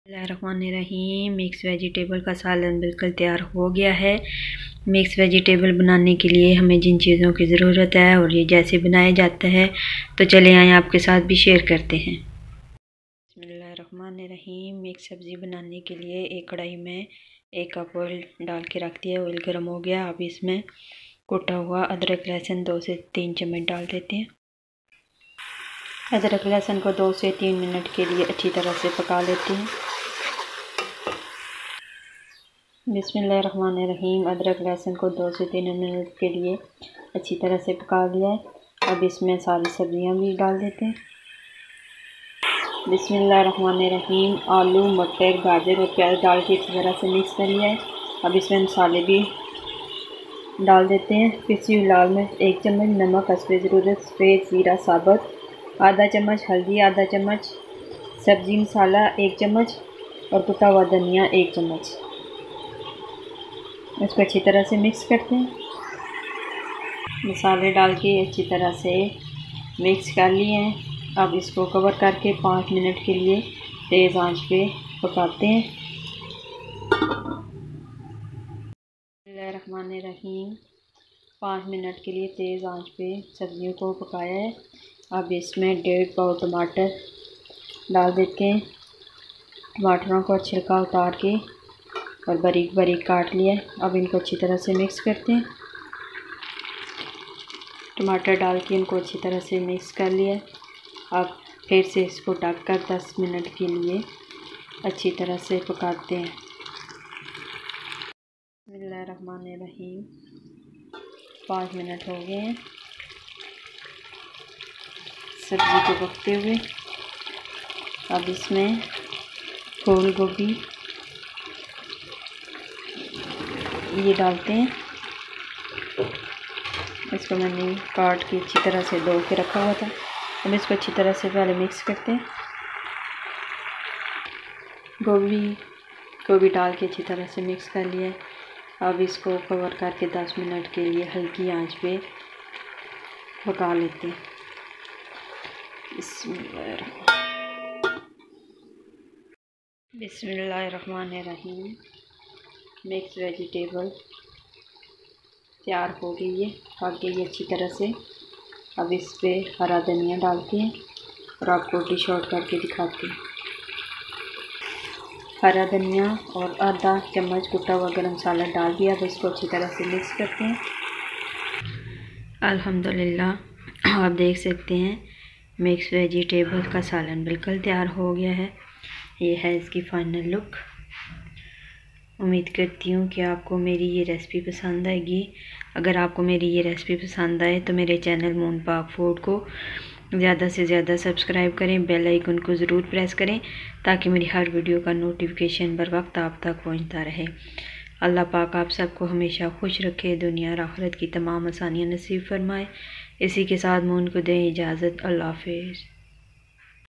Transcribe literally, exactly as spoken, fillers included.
बिस्मिल्लाहिर्रहमानिर्रहीम। Mix vegetable का सालन बिल्कुल तैयार हो गया है। मिक्स वेजिटेबल बनाने के लिए हमें जिन चीज़ों की ज़रूरत है और ये जैसे बनाया जाता है तो चले आए आपके साथ भी शेयर करते हैं। बिस्मिल्लाहिर्रहमानिर्रहीम। मिक्स सब्ज़ी बनाने के लिए एक कढ़ाई में एक कप ऑयल डाल के रख दिया। ऑयल गर्म हो गया। अब इसमें कुटा हुआ अदरक लहसुन दो से तीन चम्मच डाल देते हैं। अदरक लहसुन को दो से तीन मिनट के लिए अच्छी तरह से पका लेते हैं। बिस्मिल्लाहिर्रहमानिर्रहीम। अदरक लहसुन को दो से तीन मिनट के लिए अच्छी तरह से पका लिया है। अब इसमें सारी सब्जियां भी डाल देते हैं। बिस्मिल्लाहिर्रहमानिर्रहीम। आलू, मटर, गाजर और प्याज डाल के इसी तरह से मिक्स कर लिया है। अब इसमें मसाले भी डाल देते हैं। पिसी हुई लाल मिर्च एक चम्मच, नमक हस्बे ज़रूरत, सफ़ेद ज़ीरा साबुत आधा चम्मच, हल्दी आधा चम्मच, सब्ज़ी मसाला एक चम्मच और कुटा हुआ धनिया एक चम्मच। इसको अच्छी तरह से मिक्स करते हैं। मसाले डाल के अच्छी तरह से मिक्स कर लिए हैं। अब इसको कवर करके पाँच मिनट के लिए तेज़ आंच पे पकाते हैं। बिस्मिल्लाहिर्रहमानिर्रहीम। पाँच मिनट के लिए तेज़ आंच पे सब्जियों को पकाया है। अब इसमें डेढ़ पाव टमाटर डाल देते हैं। टमाटरों को छिलका उतार के और बारीक बारीक काट लिया है। अब इनको अच्छी तरह से मिक्स करते हैं। टमाटर डाल के इनको अच्छी तरह से मिक्स कर लिया है। अब फिर से इसको ढक कर दस मिनट के लिए अच्छी तरह से पकाते हैं। बिस्मिल्लाहिर्रहमानिर्रहीम। पाँच मिनट हो गए हैं सब्ज़ी को पकते हुए। अब इसमें फूल गोभी ये डालते हैं। इसको मैंने काट के अच्छी तरह से धो के रखा हुआ था। अब इसको अच्छी तरह से पहले मिक्स करते हैं। गोभी को भी डाल के अच्छी तरह से मिक्स कर लिया है। अब इसको कवर करके दस मिनट के लिए हल्की आंच पे पका लेते हैं। बिस्मिल्लाहिर्रहमानिर्रहीम। मिक्स वेजिटेबल तैयार हो गई है, पक गई है अच्छी तरह से। अब इस पे हरा धनिया डालते हैं और आपको डिश आउट करके दिखाते हैं। हरा धनिया और आधा चम्मच कुटा हुआ गरम मसाला डाल दिया। अब इसको अच्छी तरह से मिक्स करते हैं। अल्हम्दुलिल्लाह आप देख सकते हैं मिक्स वेजिटेबल का सालन बिल्कुल तैयार हो गया है। ये है इसकी फाइनल लुक। उम्मीद करती हूँ कि आपको मेरी ये रेसिपी पसंद आएगी। अगर आपको मेरी ये रेसिपी पसंद आए तो मेरे चैनल मून पाक फूड को ज़्यादा से ज़्यादा सब्सक्राइब करें, बेल आइकन को ज़रूर प्रेस करें ताकि मेरी हर वीडियो का नोटिफिकेशन बर वक्त आप तक पहुँचता रहे। अल्लाह पाक आप सबको हमेशा खुश रखे, दुनिया और आखिरत की तमाम आसानियाँ नसीब फरमाए। इसी के साथ मून को दें इजाज़त। अल्लाह हाफ़िज़।